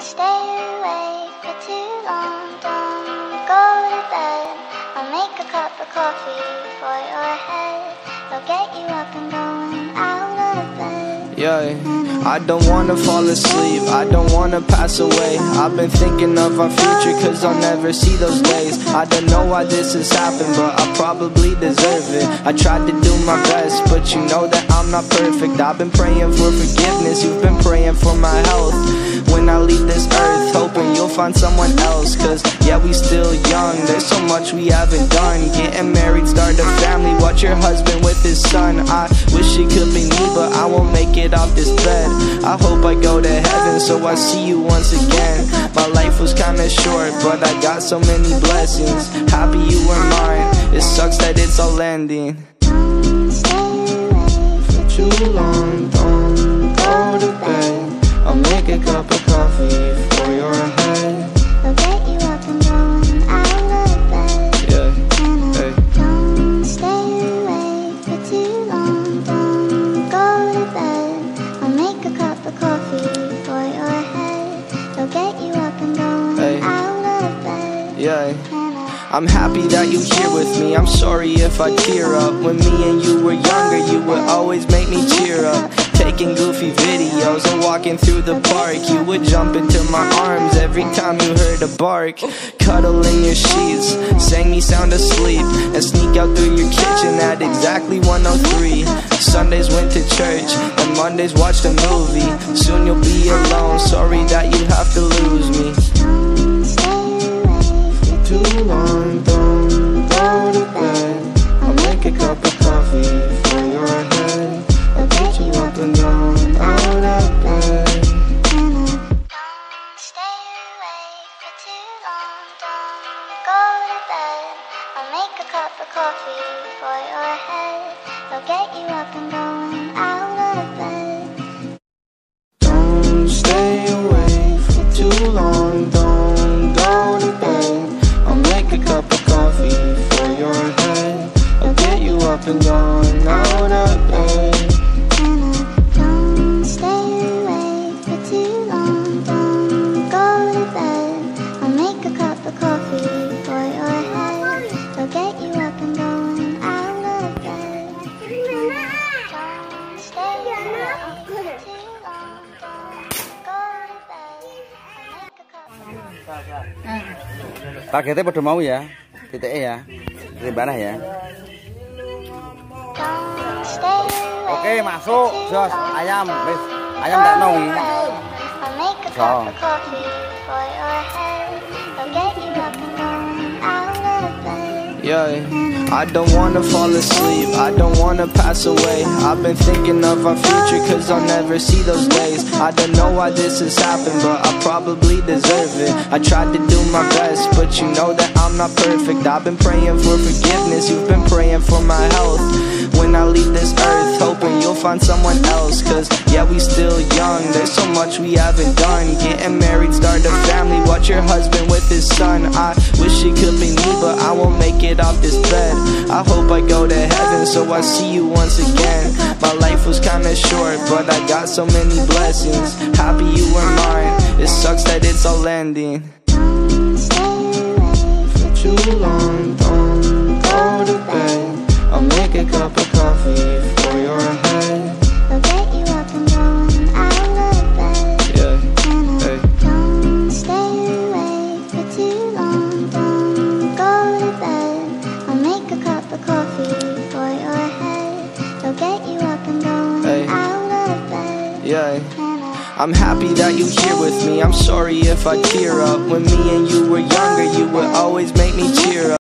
stay awake for too long. Don't go to bed. I'll make a cup of coffee for your head. I'll get you up and going out of bed. Yeah, I don't wanna fall asleep, I don't wanna pass away. I've been thinking of our future, cause I'll never see those days. I don't know why this has happened, but I probably deserve it. I tried to do my best, but you know that I'm not perfect. I've been praying for forgiveness, you've been praying for my health. When I leave this earth, hoping you'll find someone else. Cause yeah, we still young, there's so much we haven't done. Getting married, start a family, watch your husband with his son. I wish it could be me, but I won't make it off this bed. I hope I go to heaven, so I see you once again. My life was kinda short, but I got so many blessings. Happy you were mine, it sucks that it's all ending. For too long, don't go to bed. I'll make a cup of coffee for your head. I'll get you up and going out of bed. Yeah, hey. Don't stay awake for too long. Don't go to bed. I'll make a cup of coffee for your head. I'll get you up and going out of bed. Yeah. I'm happy that you're here with me, I'm sorry if I tear up. When me and you were younger, you would always make me cheer up. Taking goofy videos and walking through the park, you would jump into my arms every time you heard a bark. Cuddle in your sheets, sang me sound asleep, and sneak out through your kitchen at exactly 1:03. Sundays went to church, and Mondays watched a movie. Soon you'll be alone, sorry that you have to lose me. Too long, don't go to bed. I'll make a cup of coffee for your head. I'll get you up and down, out of bed. Don't stay awake for too long. Don't go to bed. I'll make a cup of coffee for your head. I'll get you up and going out of bed. Don't stay awake for too long, don't go to bed. I'll make a cup of coffee for your head. I'll get you up and down, out of bed. Don't stay awake for too long. Don't go to bed. I'll make a cup of coffee for your head. I'll get you up and going out of bed. Don't stay awake for too long. Don't go to bed. I'll make a cup of coffee. Targetnya pada mau ya, titiknya ya, di mana ya? Don't stay awake. Oke, masuk, Jos, ayam, wis, ayam tak nong. I'll make a cup of coffee for your head. I'll get you up and going out of bed. Yeah, I don't wanna fall asleep, I don't wanna pass away. I've been thinking of our future, cause I'll never see those days. I don't know why this has happened, but I probably deserve it. I tried to do my best, but you know that I'm not perfect. I've been praying for forgiveness, you've been praying for my health. When I leave this earth, hoping you'll find someone else. Cause yeah, we still young, there's so much we haven't done. Getting married, start a family, watch your husband with his son. I wish it could be me, but I won't make it off this bed. I hope I go to heaven, so I see you once again. My life was kinda short, but I got so many blessings. Happy you were mine, it sucks that it's all ending. For too long, don't go to bed. I'll make a cup of coffee for your head. I'll get you up and going out of bed. Yeah, hey. Don't stay awake for too long. Don't go to bed. I'll make a cup of coffee for your head. I'll get you up and going out of bed. Yeah. I'm happy that you're here with me, I'm sorry if I tear up. When me and you were younger, you would always make me cheer up.